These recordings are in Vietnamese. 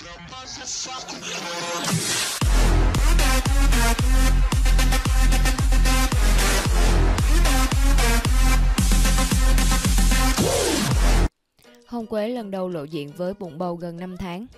Hồng Quế lần đầu lộ diện với bụng bầu gần 5 tháng.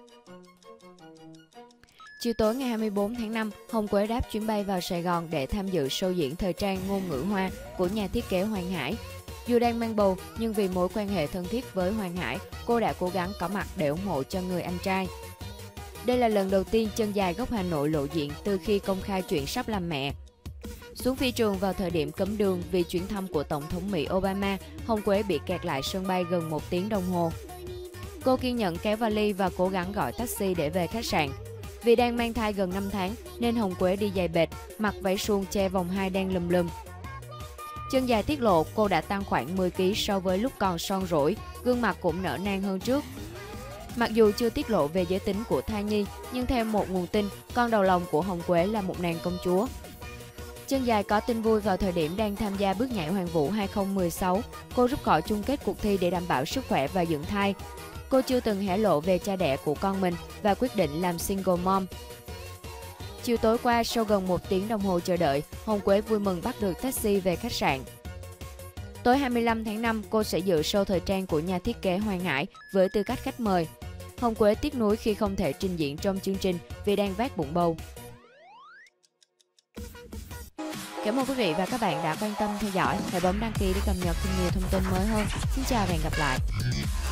Chiều tối ngày 24 tháng 5, Hồng Quế đáp chuyến bay vào Sài Gòn để tham dự show diễn thời trang ngôn ngữ hoa của nhà thiết kế Hoàng Hải. Dù đang mang bầu, nhưng vì mối quan hệ thân thiết với Hoàng Hải, cô đã cố gắng có mặt để ủng hộ cho người anh trai. Đây là lần đầu tiên chân dài gốc Hà Nội lộ diện từ khi công khai chuyện sắp làm mẹ. Xuống phi trường vào thời điểm cấm đường vì chuyến thăm của Tổng thống Mỹ Obama, Hồng Quế bị kẹt lại sân bay gần 1 tiếng đồng hồ. Cô kiên nhẫn kéo vali và cố gắng gọi taxi để về khách sạn. Vì đang mang thai gần 5 tháng nên Hồng Quế đi giày bệt, mặc váy suông che vòng hai đen lùm lùm. Chân dài tiết lộ cô đã tăng khoảng 10 kg so với lúc còn son rỗi, gương mặt cũng nở nang hơn trước. Mặc dù chưa tiết lộ về giới tính của thai nhi, nhưng theo một nguồn tin, con đầu lòng của Hồng Quế là một nàng công chúa. Chân dài có tin vui vào thời điểm đang tham gia bước nhảy Hoàng vũ 2016, cô rút khỏi chung kết cuộc thi để đảm bảo sức khỏe và dưỡng thai. Cô chưa từng hé lộ về cha đẻ của con mình và quyết định làm single mom. Chiều tối qua, sau gần 1 tiếng đồng hồ chờ đợi, Hồng Quế vui mừng bắt được taxi về khách sạn. Tối 25 tháng 5, cô sẽ dự show thời trang của nhà thiết kế Hoàng Hải với tư cách khách mời. Hồng Quế tiếc nuối khi không thể trình diễn trong chương trình vì đang vác bụng bầu. Cảm ơn quý vị và các bạn đã quan tâm theo dõi. Hãy bấm đăng ký để cập nhật thêm nhiều thông tin mới hơn. Xin chào và hẹn gặp lại.